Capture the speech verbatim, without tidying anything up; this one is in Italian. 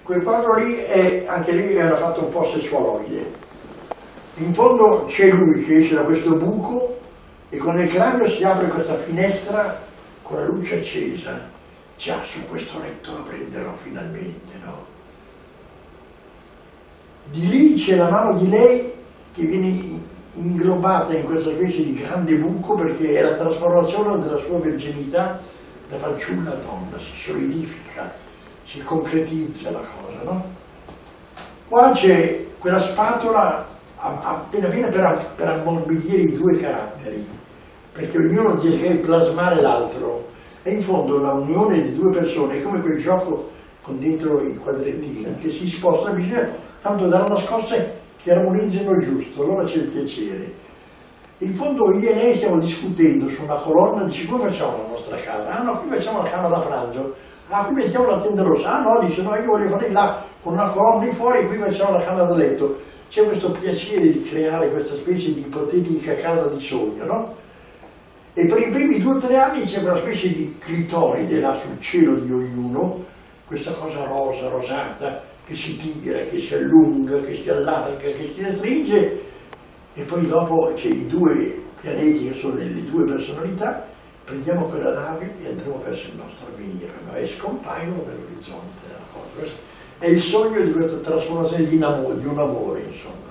quel quadro lì è, anche lì era fatto un po' sessualoide. In fondo c'è lui che esce da questo buco e con il cranio si apre questa finestra con la luce accesa. Già, su questo letto lo prenderò finalmente, no? Di lì c'è la mano di lei che viene inglobata in questa specie di grande buco, perché è la trasformazione della sua virginità da fanciulla a donna, si solidifica, si concretizza la cosa, no? Qua c'è quella spatola appena appena per, per ammorbidire i due caratteri, perché ognuno deve plasmare l'altro, e in fondo la unione di due persone è come quel gioco con dentro i quadrettini che si spostano vicino, tanto daranno scosse che armonizzano giusto, allora c'è il piacere. In fondo io e lei stiamo discutendo su una colonna, dice come facciamo la nostra camera? Ah no, qui facciamo la camera da pranzo, ah qui mettiamo la tenda rossa, ah no, dice no, io voglio fare là con una colonna di fuori, qui facciamo la camera da letto. C'è questo piacere di creare questa specie di ipotetica casa di sogno, no? E per i primi due o tre anni c'è una specie di clitoride là sul cielo di ognuno, questa cosa rosa, rosata, che si tira, che si allunga, che si allarga, che si restringe, e poi dopo c'è i due pianeti che sono le due personalità, prendiamo quella nave e andremo verso il nostro avvenire, no? E scompaiono nell'orizzonte. È il sogno di questa trasformazione di, di un amore, insomma.